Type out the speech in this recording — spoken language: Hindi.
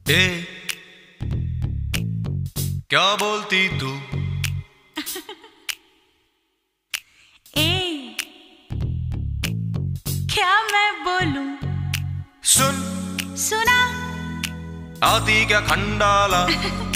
ए, क्या बोलती तू? ए, क्या मैं बोलूं? सुन सुना आती क्या खंडाला